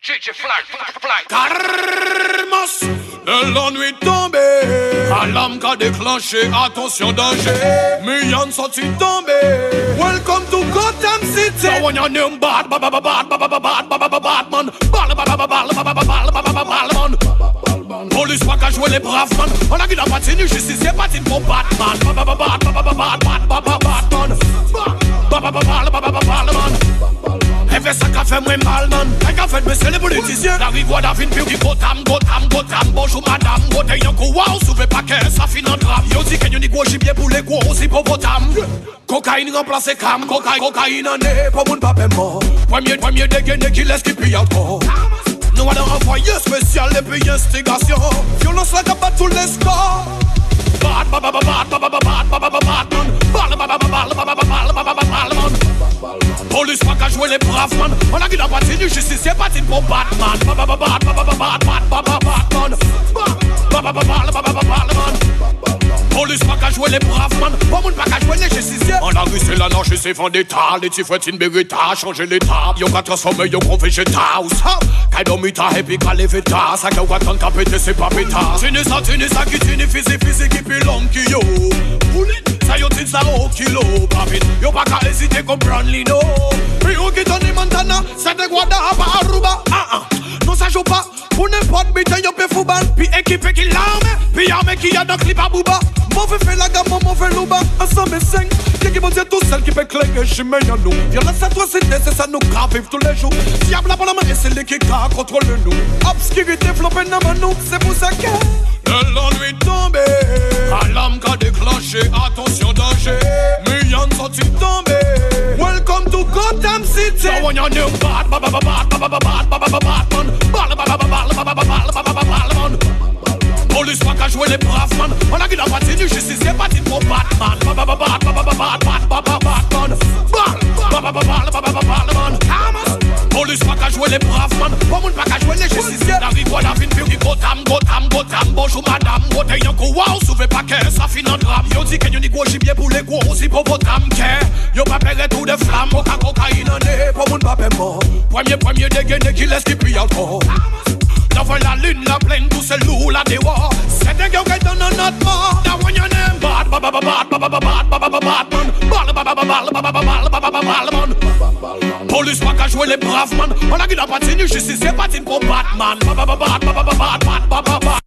Carmas, de l'ennui tombé, alarme qu'a déclenché, attention danger, millions sortis tombés. Welcome to Gotham City. So when your name bad, bad man, man. Police pas qu'à jouer les braves man. On a qui n'a pas tenu justice, c'est pas tenu pour Batman. Elle fait ça qu'a fait moi mal man. Elle qu'a fait monsieur les politiciens. La rivoire d'Avin puis Gotham. Bonjour madame. Gotham yon kou wow, souffle pas que ça finit en drame. Yo dit que yon ni gros gibier pour les gros hippopotames. Cocaïne remplace cam, cocaïne en est pour moun pape mort. Premier dégainé qui laisse qui pille encore. Nous allons envoyer spécial et puis instigation. Violence la cabat tous les scores. Police pas qu'à jouer les braves man. On a qui n'a pas tenu justice, c'est pas tenu pour Batman. Police pas qu'à jouer les braves man. Pas moun pas qu'à jouer les justiciers. On a vu c'est la nage, c'est vendetta. Les tifouettes Beretta, changer l'état. Yo qu'a transformé, yo qu'on végéta. Kay domita et puis qu'a leveta. Ça qu'a ouatan qu'a pété, c'est pas péta. Tini ça qui tini physique qui puis l'homme qui yo. Ça yo tin ça au kilo. Papit, yo pas qu'à hésiter comprendre l'ino. Puis yo qui Tony Montana, c'est des guada à pas Aruba. Non ça joue pas. Pour n'importe bite yo peut football. Puis équipé qui l'arme. Puis armé qui a dans clip à Bouba. Mauvais fait la gamme, mauvais louba. Ensemble 5, qui vont dire tout seul qui fait clinguer chez nous. Violence à toi c'est nécessaire, nous grave vivre tous les jours. Diable la main et c'est lui qui contrôle nous. Obscurité floppée dans nous, c'est pour ça que de l'ennui tombé, alarme qu'a déclenché, attention danger, millions sortis tombés. Welcome to Gotham City. So when your name bad, police pas qu'à jouer les braves man. On a qui n'a pas tenu justice, c'est pas tenu pour Batman. Police pas qu'à jouer les braves man. Pas moun pas qu'à jouer les justiciers. La rivoire d'Avin puis Gotham. Bonjour madame. Gotham yon kou wow, souffle pas que ça finit en drame. Yo dit que yon ni gros gibier pour les gros hippopotames. Yo pas perdre tout de flammes. Cocaïne en est, pas moun pas paie mort. Premier dégainé qui laisse qui pille encore. La voix la lune, la plaine, tout c'est loup, la déwa. C'est des gars qui donnent notre mort. Now when your name bad, police pas qu'à jouer les braves man. On a qui n'a pas tenu justice, c'est pas tenu pour Batman.